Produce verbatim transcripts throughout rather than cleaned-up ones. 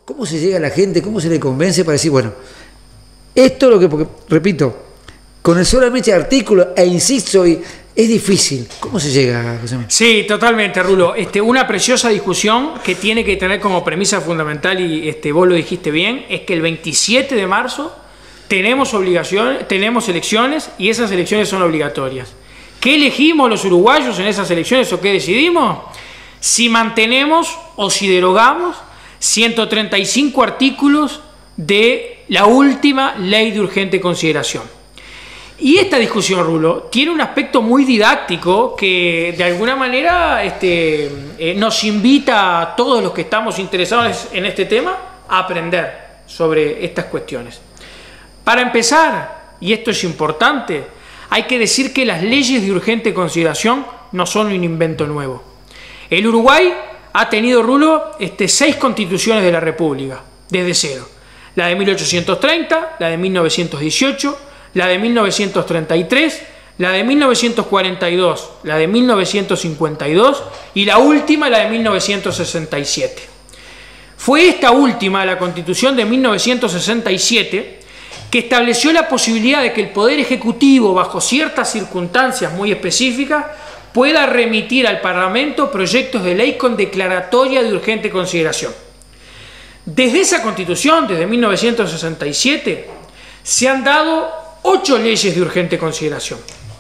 cómo se llega a la gente, cómo se le convence para decir, bueno, esto es lo que, porque, repito, con el solamente artículo, e insisto, y es difícil. ¿Cómo se llega, José? Sí, totalmente, Rulo. Este, una preciosa discusión que tiene que tener como premisa fundamental, y este, vos lo dijiste bien, es que el veintisiete de marzo tenemos obligación, tenemos elecciones y esas elecciones son obligatorias. ¿Qué elegimos los uruguayos en esas elecciones o qué decidimos? Si mantenemos o si derogamos ciento treinta y cinco artículos de la última ley de urgente consideración. Y esta discusión, Rulo, tiene un aspecto muy didáctico que de alguna manera este, eh, nos invita a todos los que estamos interesados en este tema a aprender sobre estas cuestiones. Para empezar, y esto es importante, hay que decir que las leyes de urgente consideración no son un invento nuevo. El Uruguay ha tenido, Rulo, este, seis constituciones de la República, desde cero. La de mil ochocientos treinta, la de mil novecientos dieciocho, la de mil novecientos treinta y tres, la de mil novecientos cuarenta y dos, la de mil novecientos cincuenta y dos y la última, la de mil novecientos sesenta y siete. Fue esta última, la Constitución de mil novecientos sesenta y siete, que estableció la posibilidad de que el Poder Ejecutivo, bajo ciertas circunstancias muy específicas, pueda remitir al Parlamento proyectos de ley con declaratoria de urgente consideración. Desde esa Constitución, desde mil novecientos sesenta y siete, se han dado ocho leyes de urgente consideración.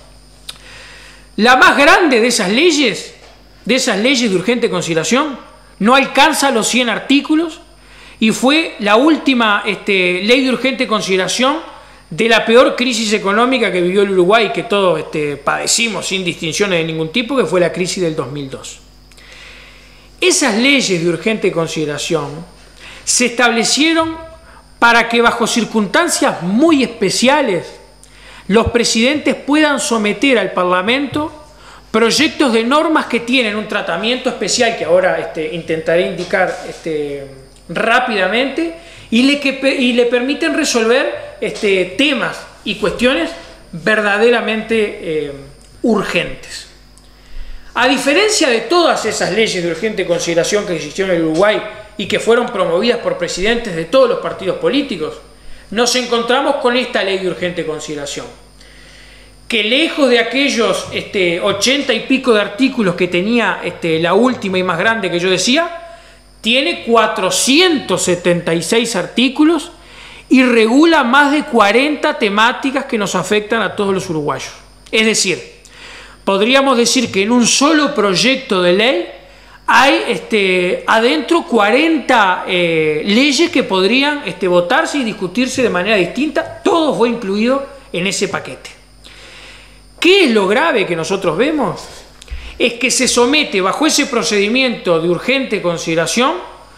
La más grande de esas leyes, de esas leyes de urgente consideración, no alcanza los cien artículos y fue la última este, ley de urgente consideración de la peor crisis económica que vivió el Uruguay y que todos este, padecimos sin distinciones de ningún tipo, que fue la crisis del dos mil dos. Esas leyes de urgente consideración se establecieron para que bajo circunstancias muy especiales los presidentes puedan someter al Parlamento proyectos de normas que tienen un tratamiento especial que ahora este, intentaré indicar este, rápidamente y le, que, y le permiten resolver este, temas y cuestiones verdaderamente eh, urgentes. A diferencia de todas esas leyes de urgente consideración que existieron en el Uruguay y que fueron promovidas por presidentes de todos los partidos políticos, nos encontramos con esta ley de urgente consideración, que lejos de aquellos este, ochenta y pico de artículos que tenía este, la última y más grande que yo decía, tiene cuatrocientos setenta y seis artículos y regula más de cuarenta temáticas que nos afectan a todos los uruguayos. Es decir, podríamos decir que en un solo proyecto de ley hay este, adentro cuarenta eh, leyes que podrían este, votarse y discutirse de manera distinta. Todo fue incluido en ese paquete. ¿Qué es lo grave que nosotros vemos? Es que se somete bajo ese procedimiento de urgente consideración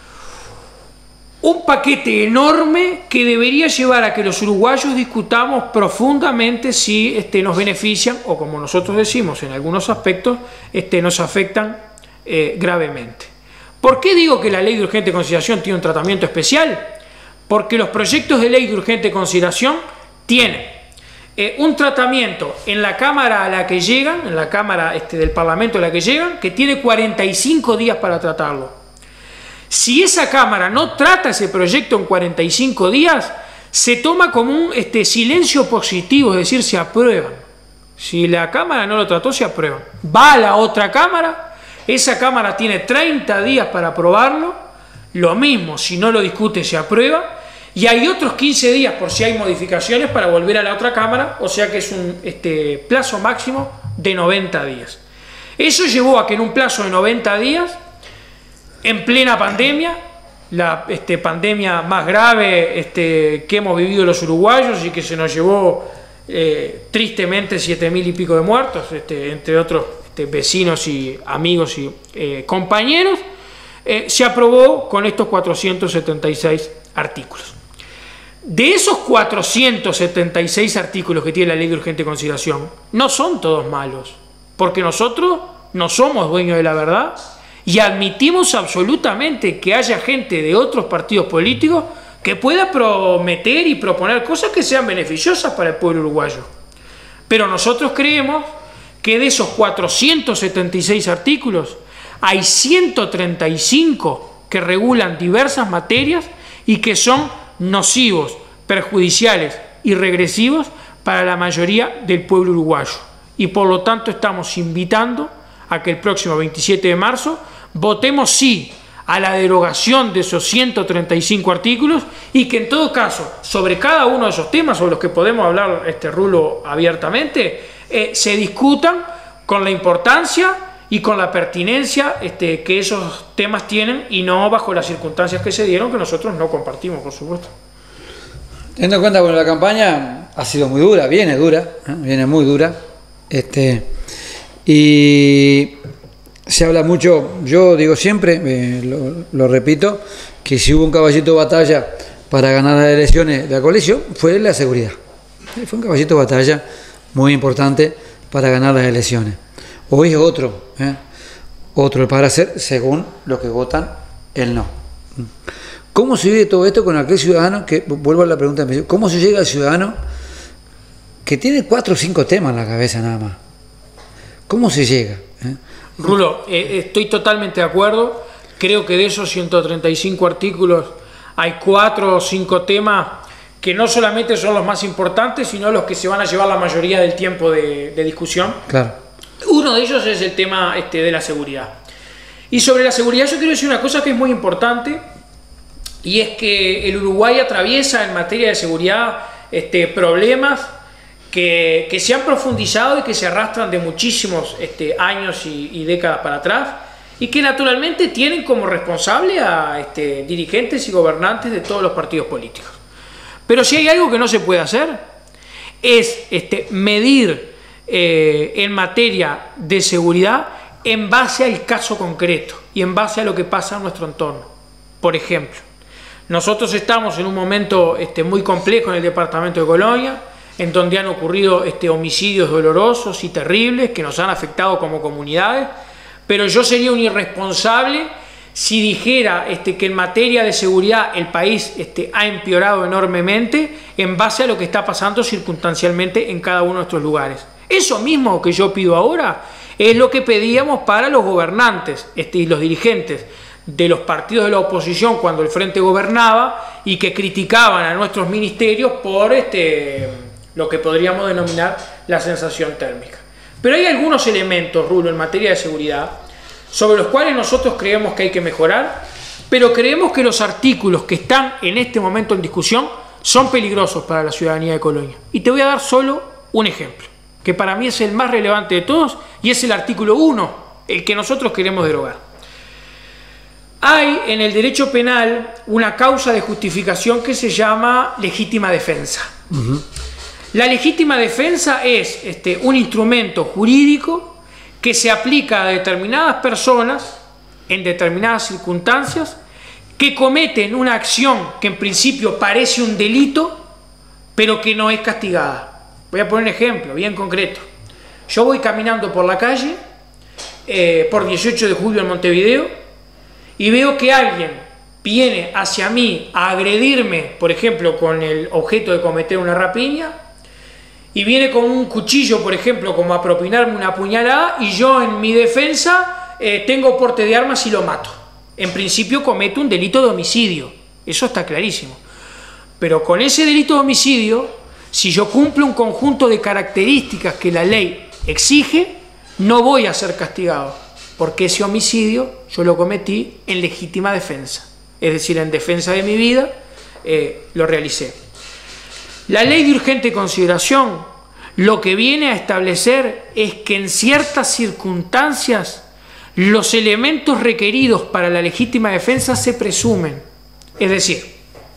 un paquete enorme que debería llevar a que los uruguayos discutamos profundamente si este, nos benefician o, como nosotros decimos en algunos aspectos, este, nos afectan Eh, gravemente. ¿Por qué digo que la ley de urgente consideración tiene un tratamiento especial? Porque los proyectos de ley de urgente consideración tienen eh, un tratamiento en la Cámara a la que llegan, en la Cámara este, del Parlamento a la que llegan, que tiene cuarenta y cinco días para tratarlo. Si esa Cámara no trata ese proyecto en cuarenta y cinco días, se toma como un este, silencio positivo, es decir, se aprueban. Si la Cámara no lo trató, se aprueban. Va a la otra Cámara. Esa Cámara tiene treinta días para aprobarlo, lo mismo, si no lo discute se aprueba, y hay otros quince días por si hay modificaciones para volver a la otra Cámara, o sea que es un este, plazo máximo de noventa días. Eso llevó a que en un plazo de noventa días, en plena pandemia, la este, pandemia más grave este, que hemos vivido los uruguayos y que se nos llevó eh, tristemente siete mil y pico de muertos, este, entre otros vecinos y amigos y eh, compañeros, eh, se aprobó con estos cuatrocientos setenta y seis artículos. De esos cuatrocientos setenta y seis artículos que tiene la ley de urgente consideración, no son todos malos, porque nosotros no somos dueños de la verdad y admitimos absolutamente que haya gente de otros partidos políticos que pueda prometer y proponer cosas que sean beneficiosas para el pueblo uruguayo. Pero nosotros creemos que de esos cuatrocientos setenta y seis artículos hay ciento treinta y cinco que regulan diversas materias y que son nocivos, perjudiciales y regresivos para la mayoría del pueblo uruguayo. Y por lo tanto estamos invitando a que el próximo veintisiete de marzo votemos sí a la derogación de esos ciento treinta y cinco artículos y que en todo caso, sobre cada uno de esos temas sobre los que podemos hablar, este Rulo, abiertamente, eh, se discutan con la importancia y con la pertinencia este, que esos temas tienen y no bajo las circunstancias que se dieron, que nosotros no compartimos, por supuesto. Teniendo en cuenta que la campaña ha sido muy dura, viene dura, ¿eh? viene muy dura, este, y se habla mucho, yo digo siempre, eh, lo, lo repito, que si hubo un caballito de batalla para ganar las elecciones de la coalición, fue la seguridad. Fue un caballito de batalla muy importante para ganar las elecciones. Hoy es otro, ¿eh? otro para hacer según lo que votan el no. ¿Cómo se vive todo esto con aquel ciudadano que, vuelvo a la pregunta, cómo se llega al ciudadano que tiene cuatro o cinco temas en la cabeza nada más? ¿Cómo se llega? ¿Eh? Rulo, eh, estoy totalmente de acuerdo. Creo que de esos ciento treinta y cinco artículos hay cuatro o cinco temas que no solamente son los más importantes, sino los que se van a llevar la mayoría del tiempo de, de discusión. Claro. Uno de ellos es el tema este, de la seguridad. Y sobre la seguridad yo quiero decir una cosa que es muy importante, y es que el Uruguay atraviesa en materia de seguridad este, problemas que, que se han profundizado y que se arrastran de muchísimos este, años y, y décadas para atrás, y que naturalmente tienen como responsable a este, dirigentes y gobernantes de todos los partidos políticos. Pero si hay algo que no se puede hacer, es este, medir eh, en materia de seguridad en base al caso concreto y en base a lo que pasa en nuestro entorno. Por ejemplo, nosotros estamos en un momento este, muy complejo en el departamento de Colonia, en donde han ocurrido este, homicidios dolorosos y terribles que nos han afectado como comunidades, pero yo sería un irresponsable si dijera este, que en materia de seguridad el país este, ha empeorado enormemente en base a lo que está pasando circunstancialmente en cada uno de nuestros lugares. Eso mismo que yo pido ahora es lo que pedíamos para los gobernantes este, y los dirigentes de los partidos de la oposición cuando el Frente gobernaba y que criticaban a nuestros ministerios por este, lo que podríamos denominar la sensación térmica. Pero hay algunos elementos, Rulo, en materia de seguridad sobre los cuales nosotros creemos que hay que mejorar, pero creemos que los artículos que están en este momento en discusión son peligrosos para la ciudadanía de Colonia. Y te voy a dar solo un ejemplo, que para mí es el más relevante de todos, y es el artículo uno, el que nosotros queremos derogar. Hay en el derecho penal una causa de justificación que se llama legítima defensa. Uh-huh. La legítima defensa es este, un instrumento jurídico que se aplica a determinadas personas en determinadas circunstancias que cometen una acción que en principio parece un delito, pero que no es castigada. Voy a poner un ejemplo bien concreto. Yo voy caminando por la calle, eh, por dieciocho de julio en Montevideo, y veo que alguien viene hacia mí a agredirme, por ejemplo, con el objeto de cometer una rapiña, y viene con un cuchillo, por ejemplo, como a propinarme una puñalada, y yo en mi defensa eh, tengo porte de armas y lo mato. En principio cometo un delito de homicidio, eso está clarísimo. Pero con ese delito de homicidio, si yo cumplo un conjunto de características que la ley exige, no voy a ser castigado, porque ese homicidio yo lo cometí en legítima defensa, es decir, en defensa de mi vida eh, lo realicé. La ley de urgente consideración lo que viene a establecer es que en ciertas circunstancias los elementos requeridos para la legítima defensa se presumen. Es decir,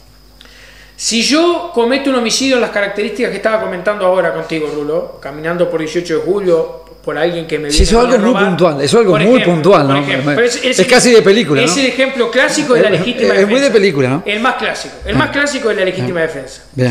si yo cometo un homicidio en las características que estaba comentando ahora contigo, Rulo, caminando por dieciocho de julio, por alguien que me viene sí, eso es algo muy puntual, eso es algo muy ejemplo, puntual, ¿no? Ejemplo, es, es, es casi de película, ¿no? Es el ejemplo clásico de la legítima es, defensa. Es muy de película, ¿no? El más clásico, el ah. más clásico de la legítima ah. defensa. Bien.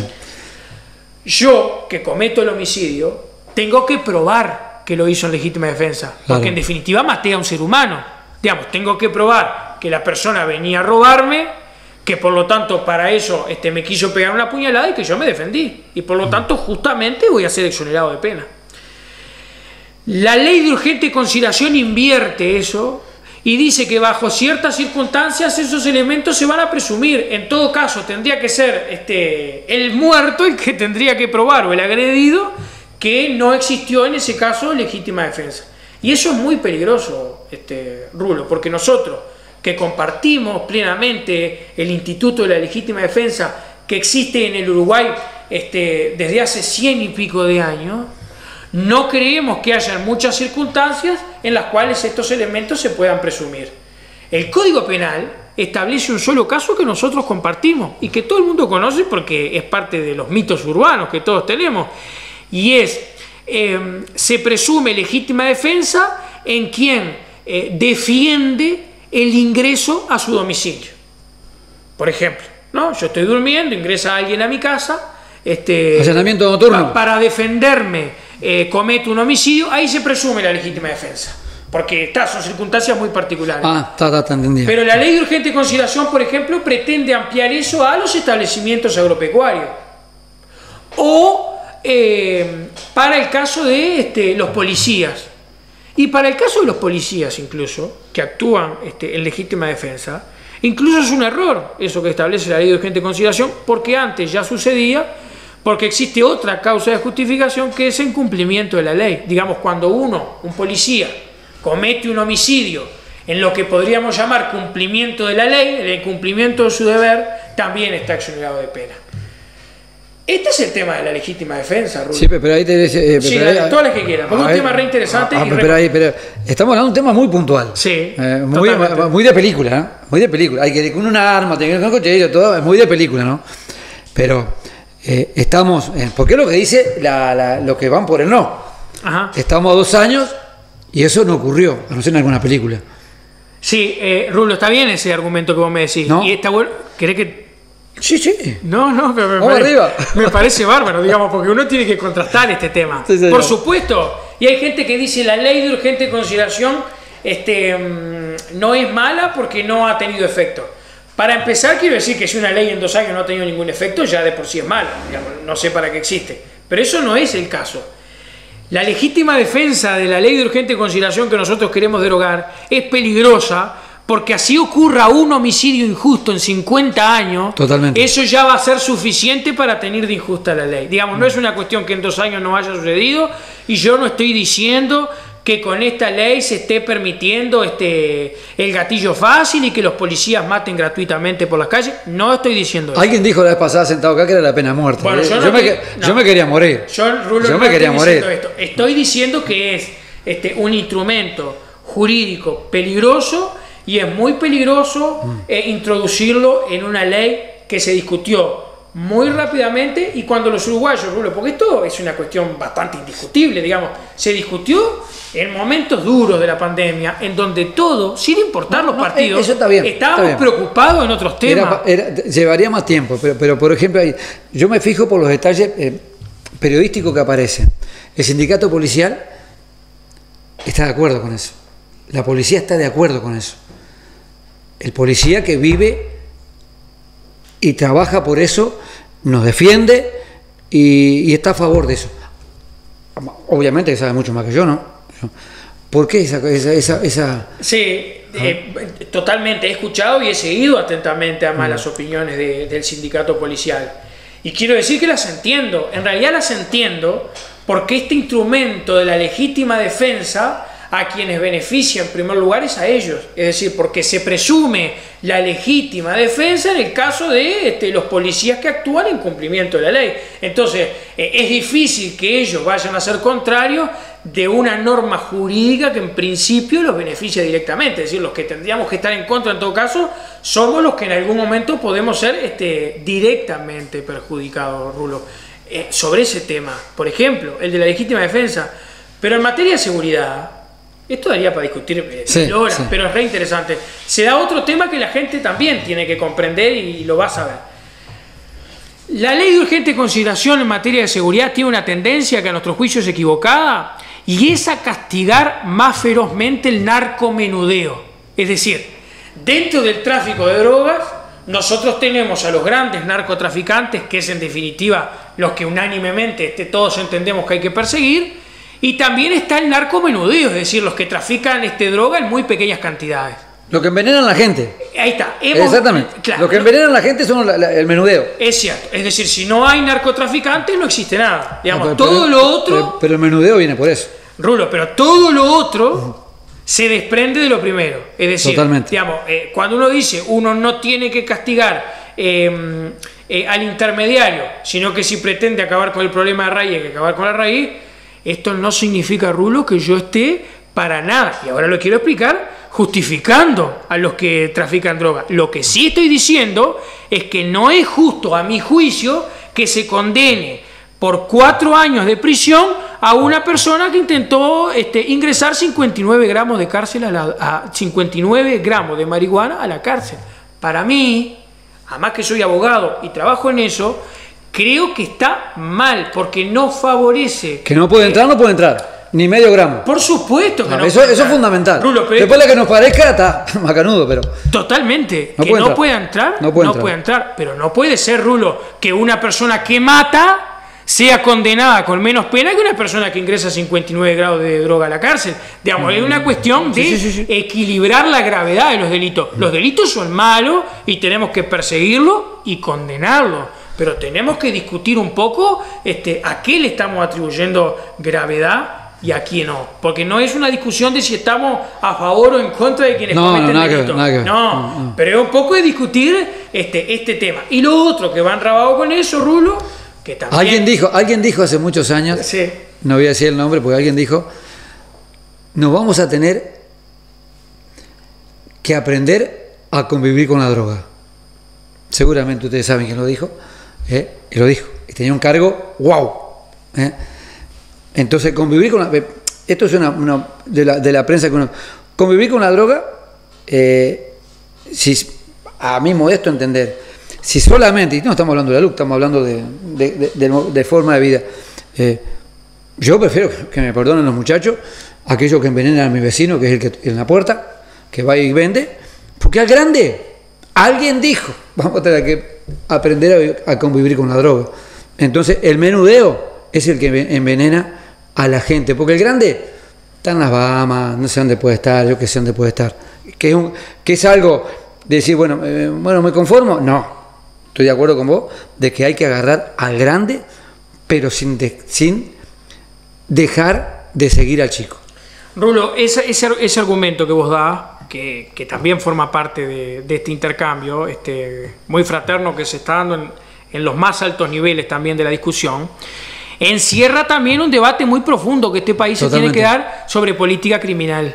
Yo, que cometo el homicidio, tengo que probar que lo hizo en legítima defensa, porque claro, en definitiva maté a un ser humano. Digamos, tengo que probar que la persona venía a robarme, que por lo tanto para eso este, me quiso pegar una puñalada y que yo me defendí. Y por lo tanto justamente voy a ser exonerado de pena. La ley de urgente consideración invierte eso y dice que bajo ciertas circunstancias esos elementos se van a presumir. En todo caso, tendría que ser este, el muerto el que tendría que probar, o el agredido, que no existió en ese caso legítima defensa. Y eso es muy peligroso, este, Rulo, porque nosotros que compartimos plenamente el Instituto de la Legítima Defensa que existe en el Uruguay este, desde hace cien y pico de años, no creemos que haya muchas circunstancias en las cuales estos elementos se puedan presumir. El Código Penal establece un solo caso que nosotros compartimos y que todo el mundo conoce porque es parte de los mitos urbanos que todos tenemos, y es, eh, se presume legítima defensa en quien eh, defiende el ingreso a su domicilio. Por ejemplo, ¿no? Yo estoy durmiendo, ingresa alguien a mi casa, este, allanamiento nocturno, para defenderme. Eh, comete un homicidio, ahí se presume la legítima defensa, porque estas son circunstancias muy particulares. Ah, está, está, está entendido. Pero la ley de urgente consideración, por ejemplo, pretende ampliar eso a los establecimientos agropecuarios o eh, para el caso de este, los policías, y para el caso de los policías incluso, que actúan este, en legítima defensa, incluso es un error eso que establece la ley de urgente consideración, porque antes ya sucedía. Porque existe otra causa de justificación que es el incumplimiento de la ley. Digamos, cuando uno, un policía, comete un homicidio en lo que podríamos llamar cumplimiento de la ley, el incumplimiento de su deber, también está exonerado de pena. Este es el tema de la legítima defensa, Rulo. Sí, pero ahí te eh, sí, pero ahí, todas las que quieras, porque es un tema re interesante. Ah, y pero, ahí, pero estamos hablando de un tema muy puntual. Sí, eh, muy, muy de película, ¿eh? Muy de película. Hay que ir con un arma, tener un cuchillo, todo, es muy de película, ¿no? Pero... Eh, estamos, eh, porque es lo que dice la, la, lo que van por el no. Ajá. Estamos a dos años y eso no ocurrió, a no ser en alguna película. Sí, eh, Rulo, está bien ese argumento que vos me decís. ¿No? Y está bueno. ¿Querés que.? Sí, sí. No, no, pero me, Vamos parece, arriba. me parece bárbaro, digamos, porque uno tiene que contrastar este tema. Sí, por supuesto. Y hay gente que dice la ley de urgente consideración este, no es mala porque no ha tenido efecto. Para empezar, quiero decir que si una ley en dos años no ha tenido ningún efecto, ya de por sí es mala, digamos, no sé para qué existe. Pero eso no es el caso. La legítima defensa de la ley de urgente consideración que nosotros queremos derogar es peligrosa porque así ocurra un homicidio injusto en cincuenta años, totalmente, eso ya va a ser suficiente para tener de injusta la ley. Digamos, no es una cuestión que en dos años no haya sucedido y yo no estoy diciendo que con esta ley se esté permitiendo este, el gatillo fácil y que los policías maten gratuitamente por las calles. No estoy diciendo eso. Alguien dijo la vez pasada sentado acá que era la pena de muerte. Bueno, yo, yo, no me, que, yo no. me quería morir. Yo, Rulo, yo no me quería estoy morir. Esto. Estoy diciendo que es este, un instrumento jurídico peligroso y es muy peligroso mm. eh, introducirlo en una ley que se discutió muy rápidamente y cuando los uruguayos, Rulo, porque esto es una cuestión bastante indiscutible, digamos, se discutió en momentos duros de la pandemia, en donde todo, sin importar no, los no, partidos, eso está bien, estábamos está bien. preocupados en otros temas. Era, era, llevaría más tiempo, pero, pero por ejemplo, yo me fijo por los detalles eh, periodísticos que aparecen. El sindicato policial está de acuerdo con eso. La policía está de acuerdo con eso. El policía que vive y trabaja por eso, nos defiende y, y está a favor de eso. Obviamente que sabe mucho más que yo, ¿no? ¿Por qué esa...? esa, esa, esa... Sí, eh, totalmente. He escuchado y he seguido atentamente a malas mm. opiniones de, del sindicato policial. Y quiero decir que las entiendo. En realidad las entiendo porque este instrumento de la legítima defensa a quienes beneficia en primer lugar es a ellos, es decir, porque se presume la legítima defensa en el caso de este, los policías que actúan en cumplimiento de la ley. Entonces eh, es difícil que ellos vayan a ser contrarios de una norma jurídica que en principio los beneficia directamente, es decir, los que tendríamos que estar en contra en todo caso somos los que en algún momento podemos ser este, directamente perjudicados, Rulo, eh, sobre ese tema, por ejemplo, el de la legítima defensa. Pero en materia de seguridad, esto daría para discutir eh, sí, horas, sí. pero es re interesante. Se da otro tema que la gente también tiene que comprender y lo va a saber. La ley de urgente consideración en materia de seguridad tiene una tendencia que a nuestro juicio es equivocada y es a castigar más ferozmente el narcomenudeo. Es decir, dentro del tráfico de drogas, nosotros tenemos a los grandes narcotraficantes, que es en definitiva los que unánimemente este, todos entendemos que hay que perseguir, Y también está el narcomenudeo, es decir, los que trafican este, droga en muy pequeñas cantidades. Lo que envenenan a la gente. Ahí está. Hemos, Exactamente. Claro, lo que envenenan a la gente son la, la, el menudeo. Es cierto. Es decir, si no hay narcotraficantes, no existe nada. Digamos, No, pero, todo pero, lo otro... Pero, pero el menudeo viene por eso. Rulo, pero todo lo otro se desprende de lo primero. Es decir, Totalmente. digamos, eh, cuando uno dice uno no tiene que castigar eh, eh, al intermediario, sino que si pretende acabar con el problema de raíz hay que acabar con la raíz, esto no significa, Rulo, que yo esté para nada, y ahora lo quiero explicar, justificando a los que trafican droga. Lo que sí estoy diciendo es que no es justo, a mi juicio, que se condene por cuatro años de prisión a una persona que intentó este, ingresar cincuenta y nueve gramos de cárcel a, la, a cincuenta y nueve gramos de marihuana a la cárcel. Para mí, además que soy abogado y trabajo en eso, creo que está mal porque no favorece. Que no puede entrar, no puede entrar. Ni medio gramo. Por supuesto que no, no. Eso, eso es fundamental. Rulo, pero después de que nos parezca, está macanudo, pero. Totalmente. No que puede no entrar. pueda entrar, No puede no entrar. puede entrar. Pero no puede ser, Rulo, que una persona que mata sea condenada con menos pena que una persona que ingresa cincuenta y nueve grados de droga a la cárcel. Digamos, es una cuestión de Sí, sí, sí, sí. equilibrar la gravedad de los delitos. Los delitos son malos y tenemos que perseguirlos y condenarlos. Pero tenemos que discutir un poco este, a qué le estamos atribuyendo gravedad y a quién no. Porque no es una discusión de si estamos a favor o en contra de quienes No, cometen no, nada que ver, delitos. nada que ver. No, No, no. pero es un poco de discutir este, este tema. Y lo otro que va enrabado con eso, Rulo, que también... Alguien dijo, alguien dijo hace muchos años, Sí. no voy a decir el nombre porque alguien dijo, nos vamos a tener que aprender a convivir con la droga. Seguramente ustedes saben quién lo dijo, ¿eh? y lo dijo. Y tenía un cargo, wow. ¿eh? Entonces, convivir con la... Esto es una, una de, la, de la prensa que uno... Convivir con la droga, eh, si, a mi modesto entender, si solamente, y no estamos hablando de la luz, estamos hablando de, de, de, de, de forma de vida, eh, yo prefiero que me perdonen los muchachos, aquellos que envenenan a mi vecino, que es el que en la puerta, que va y vende, porque al grande, alguien dijo, vamos a tener que aprender a, a convivir con la droga. Entonces, el menudeo es el que envenena a la gente, porque el grande está en las Bahamas, no sé dónde puede estar, yo que sé dónde puede estar, que es, un, que es algo de decir, bueno, eh, bueno, me conformo, no, estoy de acuerdo con vos, de que hay que agarrar al grande, pero sin, de, sin dejar de seguir al chico. Rulo, ese, ese, ese argumento que vos das, que, que también forma parte de, de este intercambio este, muy fraterno que se está dando en, en los más altos niveles también de la discusión, encierra también un debate muy profundo que este país Totalmente. se tiene que dar sobre política criminal.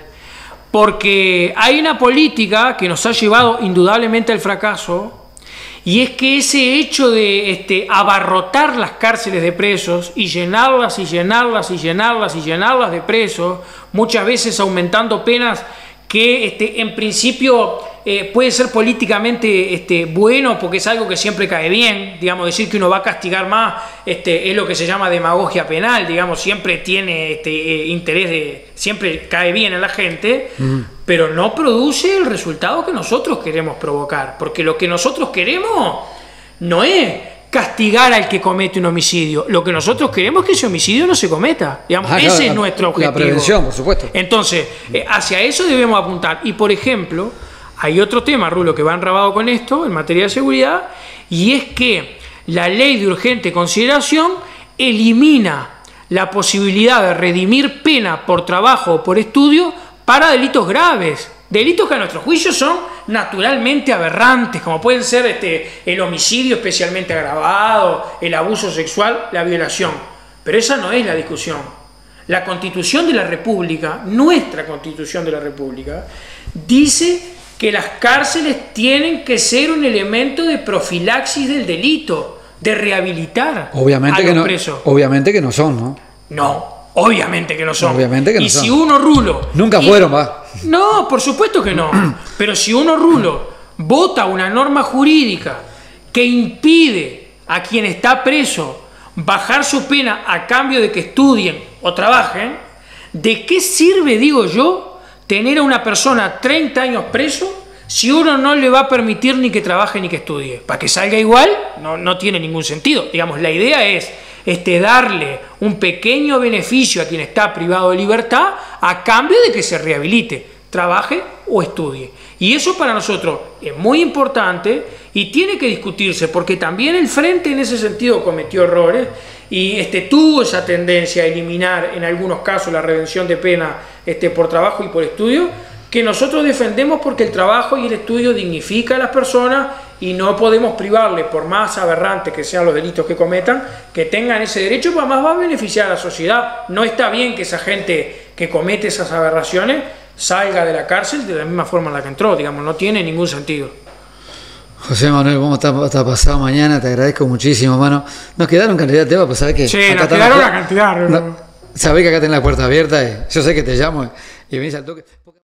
Porque hay una política que nos ha llevado indudablemente al fracaso, y es que ese hecho de este, abarrotar las cárceles de presos y llenarlas y llenarlas y llenarlas y llenarlas de presos, muchas veces aumentando penas que este, en principio eh, puede ser políticamente este, bueno porque es algo que siempre cae bien, digamos, decir que uno va a castigar más este, es lo que se llama demagogia penal, digamos, siempre tiene este, eh, interés de, siempre cae bien a la gente, mm. pero no produce el resultado que nosotros queremos provocar, porque lo que nosotros queremos no es castigar al que comete un homicidio, lo que nosotros queremos es que ese homicidio no se cometa, digamos, ah, ese claro, es la, nuestro objetivo. La prevención, por supuesto. Entonces, eh, hacia eso debemos apuntar. Y por ejemplo, hay otro tema, Rulo, que va enrabado con esto en materia de seguridad, y es que la ley de urgente consideración elimina la posibilidad de redimir pena por trabajo o por estudio para delitos graves. Delitos que a nuestro juicio son naturalmente aberrantes, como pueden ser este, el homicidio especialmente agravado, el abuso sexual, la violación. Pero esa no es la discusión. La Constitución de la República, nuestra Constitución de la República, dice que las cárceles tienen que ser un elemento de profilaxis del delito, de rehabilitar obviamente a que los no, presos. Obviamente que no son, ¿no? No. Obviamente que no son. Obviamente que no y son. si uno, Rulo... Nunca y, fueron, va. No, por supuesto que no. Pero si uno, Rulo, vota una norma jurídica que impide a quien está preso bajar su pena a cambio de que estudien o trabajen, ¿de qué sirve, digo yo, tener a una persona treinta años preso si uno no le va a permitir ni que trabaje ni que estudie? Para que salga igual, no, no tiene ningún sentido. Digamos, la idea es este, darle un pequeño beneficio a quien está privado de libertad a cambio de que se rehabilite, trabaje o estudie. Y eso para nosotros es muy importante y tiene que discutirse, porque también el Frente en ese sentido cometió errores y este, tuvo esa tendencia a eliminar en algunos casos la redención de pena este, por trabajo y por estudio, que nosotros defendemos porque el trabajo y el estudio dignifica a las personas y no podemos privarle, por más aberrantes que sean los delitos que cometan, que tengan ese derecho, porque además va a beneficiar a la sociedad. No está bien que esa gente que comete esas aberraciones salga de la cárcel de la misma forma en la que entró, digamos, no tiene ningún sentido. José Manuel, ¿cómo está, está pasado mañana? Te agradezco muchísimo, mano. Nos quedaron cantidad de temas, pues sabés que... Sí, nos quedaron una cantidad. No, sabés que acá tenés la puerta abierta, y yo sé que te llamo y venís al toque.